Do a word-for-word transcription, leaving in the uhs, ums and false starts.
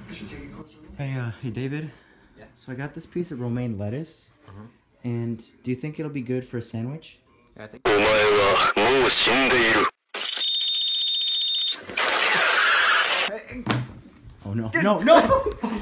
Hey, uh, hey, David. Yeah. So I got this piece of romaine lettuce, uh-huh. and do you think it'll be good for a sandwich? Yeah, I think. Oh no! No! No!